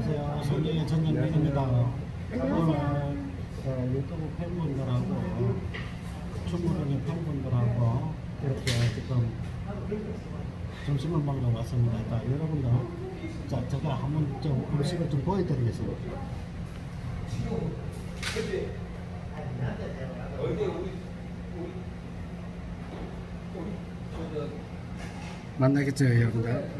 안녕하세요. 손정의 전영민입니다. 오늘 유튜브 팬분들하고 충무동의 팬분들하고 이렇게 지금 점심을 먹으러 왔습니다. 자, 여러분들, 자, 제가 한번 좀 음식을 좀 보여드리겠습니다. 만나겠죠, 여러분들?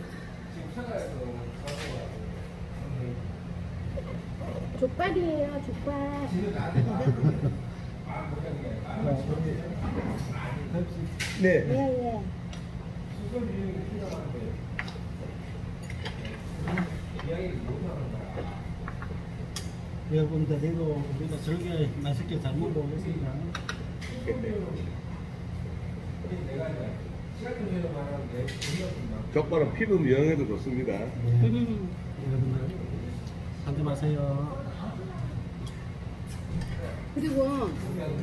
족발이에요, 족발. 네. 예. 여러분들, 이거 우리가 즐겨 맛있게 잘 먹어보겠습니다. 족발은 피부 미용에도 좋습니다. 네. 여러분들, 하지 마세요. 그리고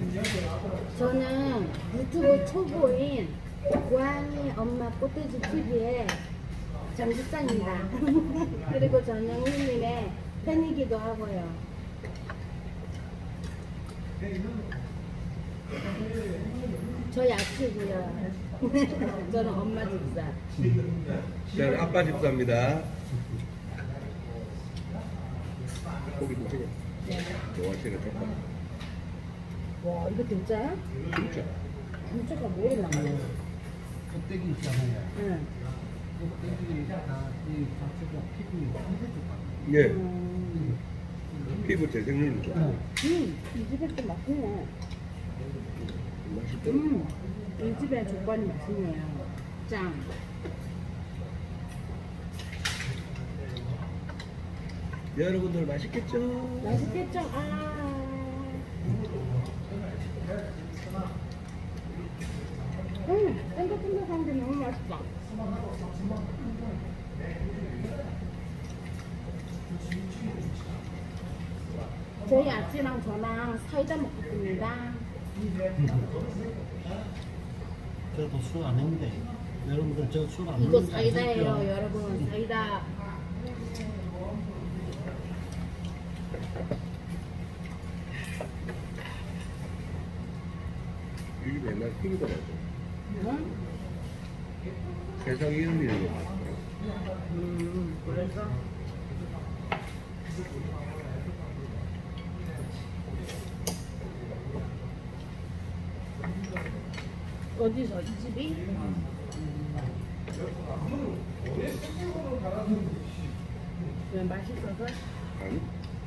저는 유튜브 초보인 고양이 엄마 꽃돼지 TV의 정식상입니다. 그리고 저는 형님의 팬이기도 하고요. 저 약치고요. 저는 엄마 집사. 저는 아빠 집사입니다. 고기 드세요. 좋아하시는 족발. 와, 이거 진짜야? 진짜. 진짜가 왜 이렇게 나와요? 껍데기 있잖아요. 응. 껍데기 다 이 자체가 피부 해줬거든요. 예. 피부 재생률이 좋아요. 이 집에 또 맛있네. 맛있죠? 이 집에 족발이 맛있네요. 짱. 여러분들 맛있겠죠? 맛있겠죠? 아. 쫀득쫀득한 게 너무 맛있다. 저희 아치랑 저랑 사이다 먹겠습니다. 그래도 술 안 했는데 여러분들 저 술 안 이거 먹는 거 사이다예요, 아시죠? 여러분. 사이다. 이 집에 옛날 튀기더라고. 응? 세상 이런 일이 그래서? 어디서? 이 집이? 왜 맛있어서? 아니?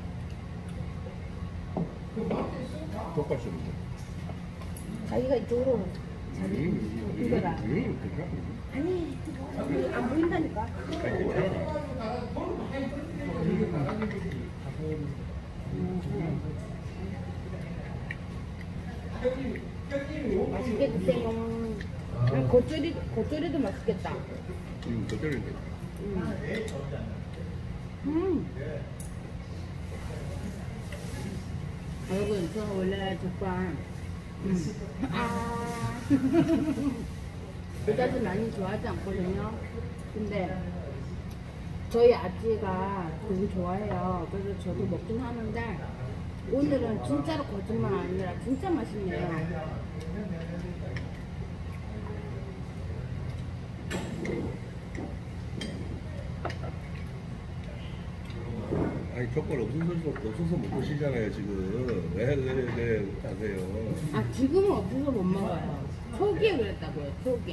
족발 쏘는데. 자기가 이쪽으로 이거라. 괜찮아. 아니, 안 보인다니까. 맛있게 드세요. 겉절이도 맛있겠다. 겉절인데. 여러분, 저 원래 족발 그다지 많이 좋아하지 않거든요. 근데 저희 아찌가 되게 좋아해요. 그래서 저도 먹긴 하는데 오늘은 진짜로 거짓말 아니라 진짜 맛있네요. 아니 족발 없어서 못 드시잖아요 지금. 왜 하세요? 아, 지금은 없어서 못 먹어요. 초기에 그랬다고요, 초기에.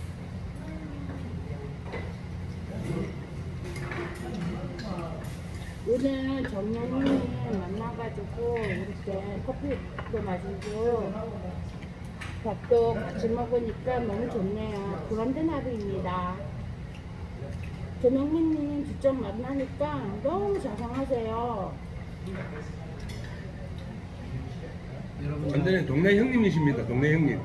오늘 정영님 만나가지고 이렇게 커피도 마시고 밥도 같이 먹으니까 너무 좋네요. 그런데 하루입니다. 정영민님 직접 만나니까 너무 자상하세요. 완전히 동네 형님이십니다. 동네 형님.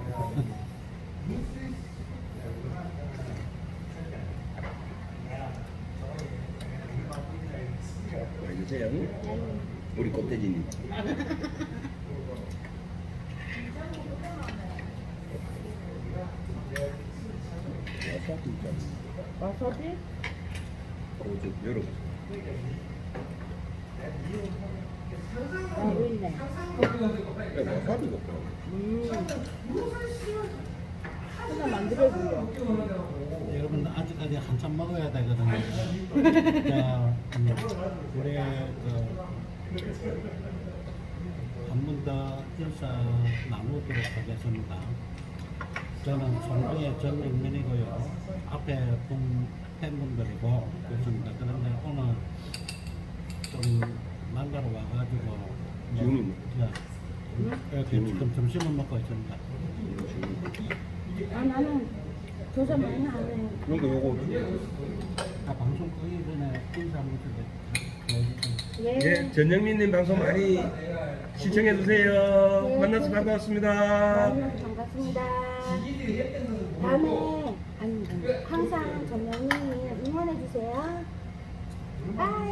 많이 드세요. 우리 껍데지님. 와사비? 좀 열어보세요. 있네. 야, 와사비 먹고. 하나 만들어줘요. 여러분 아직까지 한참 먹어야 되거든요. 자, 우리 한 번 더 인사 나누도록 하겠습니다. 저는 송도의 전인민이고요. 앞에 팬분들이고 그렇습니다. 그런데 오늘 좀 만나러 와가지고 지금은 이렇게 지금 점심을 먹고 있습니다. 나는 조사 많이 안 해. 그러니까 요거 방송 끄기 전에 인사 한번 드릴게요. 예. 예, 전영민님 방송 많이 시청해 주세요. 네. 만나서 반가웠습니다. 만나서 반갑습니다. 다음에 항상 전영님 응원해 주세요. 아.